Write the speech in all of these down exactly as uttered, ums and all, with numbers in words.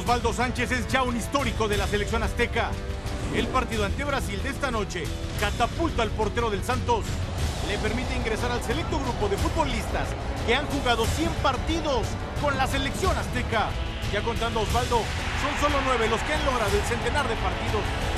Osvaldo Sánchez es ya un histórico de la selección azteca. El partido ante Brasil de esta noche catapulta al portero del Santos. Le permite ingresar al selecto grupo de futbolistas que han jugado cien partidos con la selección azteca. Ya contando a Osvaldo, son solo nueve los que han logrado el centenar de partidos.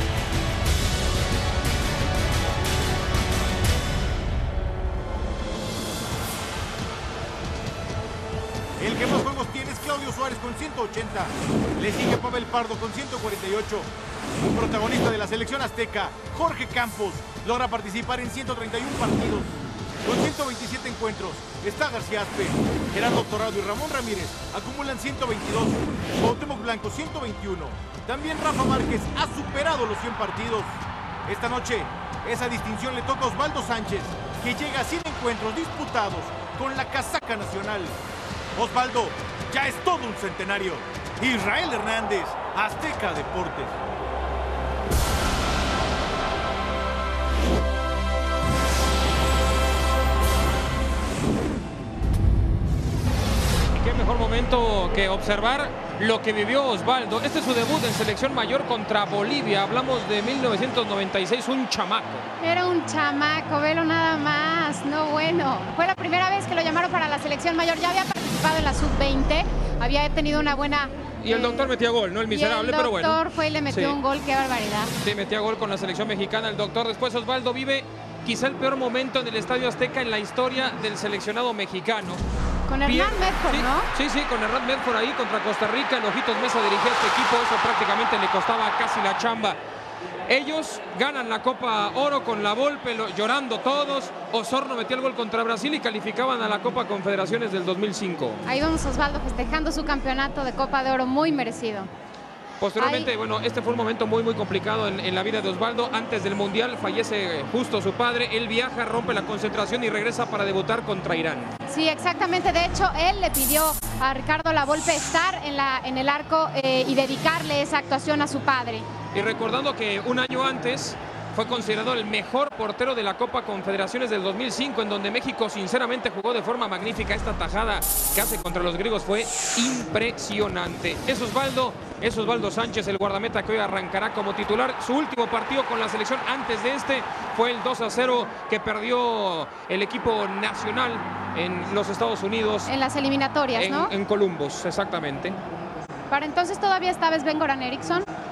El que más juegos tiene es Claudio Suárez con ciento ochenta. Le sigue Pavel Pardo con ciento cuarenta y ocho. Un protagonista de la selección azteca, Jorge Campos, logra participar en ciento treinta y uno partidos. Con ciento veintisiete encuentros está García Aspe, Gerardo Torrado y Ramón Ramírez acumulan ciento veintidós. Cuauhtémoc Blanco ciento veintiuno. También Rafa Márquez ha superado los cien partidos. Esta noche, esa distinción le toca a Osvaldo Sánchez, que llega a cien encuentros disputados con la casaca nacional. Osvaldo ya es todo un centenario. Israel Hernández, Azteca Deportes. Qué mejor momento que observar lo que vivió Osvaldo. Este es su debut en selección mayor contra Bolivia. Hablamos de mil novecientos noventa y seis, un chamaco. Era un chamaco, velo nada más. No, bueno. Fue la primera vez que lo llamaron para la selección mayor. Ya había participado en la sub veinte. Había tenido una buena... Y el doctor metía gol, ¿no? El miserable, pero bueno. el doctor fue y le metió sí. un gol, qué barbaridad. Sí, metía gol con la selección mexicana el doctor. Después Osvaldo vive quizá el peor momento en el Estadio Azteca en la historia del seleccionado mexicano. Con Hernán Pier... Medford, sí, ¿no? Sí, sí, con Hernán Medford ahí contra Costa Rica. En Ojitos Mesa dirigía este equipo, eso prácticamente le costaba casi la chamba. Ellos ganan la Copa Oro con la Volpe, lo, llorando todos. Osorno metió el gol contra Brasil y calificaban a la Copa Confederaciones del dos mil cinco. Ahí vamos Osvaldo festejando su campeonato de Copa de Oro, muy merecido. Posteriormente, Ahí... bueno, este fue un momento muy, muy complicado en, en la vida de Osvaldo. Antes del Mundial fallece justo su padre. Él viaja, rompe la concentración y regresa para debutar contra Irán. Sí, exactamente. De hecho, él le pidió a Ricardo Lavolpe estar en, la, en el arco eh, y dedicarle esa actuación a su padre. Y recordando que un año antes fue considerado el mejor portero de la Copa Confederaciones del dos mil cinco, en donde México sinceramente jugó de forma magnífica. Esta tajada que hace contra los griegos fue impresionante. Es Osvaldo, es Osvaldo Sánchez, el guardameta que hoy arrancará como titular. Su último partido con la selección antes de este fue el dos a cero que perdió el equipo nacional en los Estados Unidos. En las eliminatorias, en, ¿no? En Columbus, exactamente. Para entonces todavía estaba Sven Goran Eriksson.